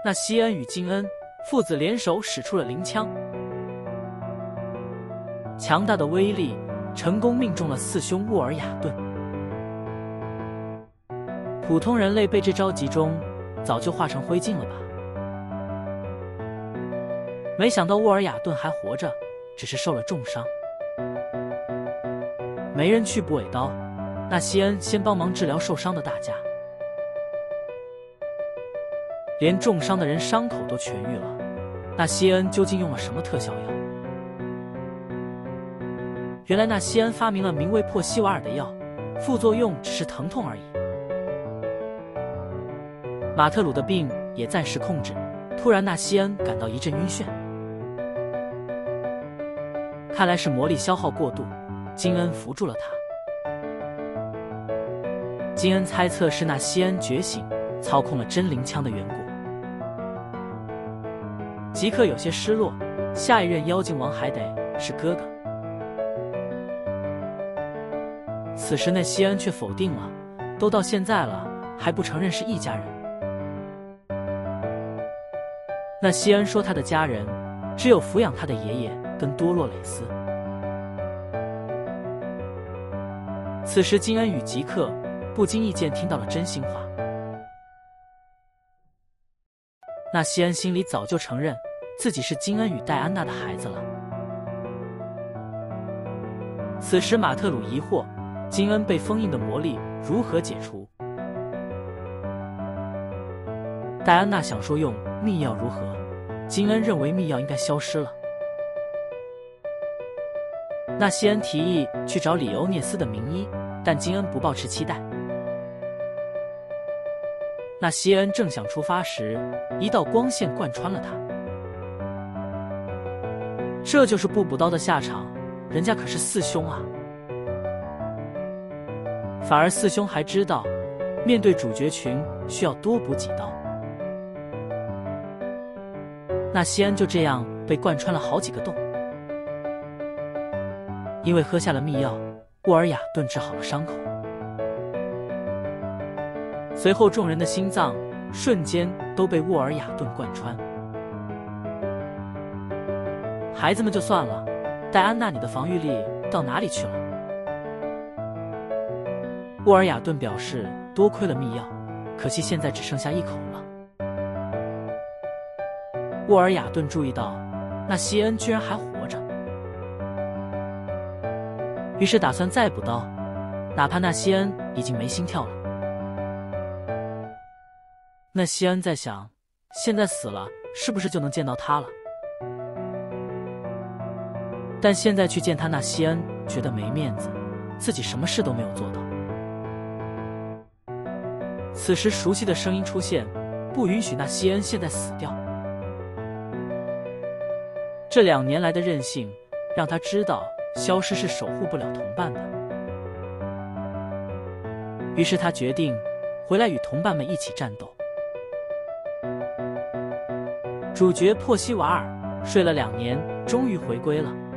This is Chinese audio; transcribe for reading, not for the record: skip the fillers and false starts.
那西恩与金恩父子联手使出了灵枪，强大的威力成功命中了四兄沃尔雅顿。普通人类被这招击中，早就化成灰烬了吧？没想到沃尔雅顿还活着，只是受了重伤。没人去补尾刀，那西恩先帮忙治疗受伤的大家。连重伤的人伤口都痊愈了，那西恩究竟用了什么特效药？原来那西恩发明了名为珀西瓦尔的药，副作用只是疼痛而已。马特鲁的病也暂时控制，突然纳西恩感到一阵晕眩，看来是魔力消耗过度。金恩扶住了他。金恩猜测是纳西恩觉醒，操控了真灵枪的缘故。吉克有些失落，下一任妖精王还得是哥哥。此时那西恩却否定了，都到现在了，还不承认是一家人。那西恩说他的家人只有抚养他的爷爷跟多洛蕾丝。此时金恩与吉克不经意间听到了真心话。那西恩心里早就承认自己是金恩与戴安娜的孩子了。此时马特鲁疑惑，金恩被封印的魔力如何解除？戴安娜想说用秘药如何，金恩认为秘药应该消失了。那西恩提议去找里欧涅斯的名医，但金恩不抱持期待。那西恩正想出发时，一道光线贯穿了他。这就是步步刀的下场，人家可是四兄啊！反而四兄还知道，面对主角群需要多补几刀。那西恩就这样被贯穿了好几个洞。因为喝下了秘药，沃尔雅顿治好了伤口。随后众人的心脏瞬间都被沃尔雅顿贯穿。孩子们就算了，戴安娜你的防御力到哪里去了？沃尔雅顿表示多亏了秘药，可惜现在只剩下一口了。沃尔雅顿注意到那西恩居然还活着，于是打算再补刀，哪怕那西恩已经没心跳了。那西恩在想，现在死了是不是就能见到他了？但现在去见他，那西恩觉得没面子，自己什么事都没有做到。此时熟悉的声音出现，不允许那西恩现在死掉。这2年来的任性，让他知道消失是守护不了同伴的。于是他决定回来与同伴们一起战斗。主角珀西瓦尔睡了2年，终于回归了。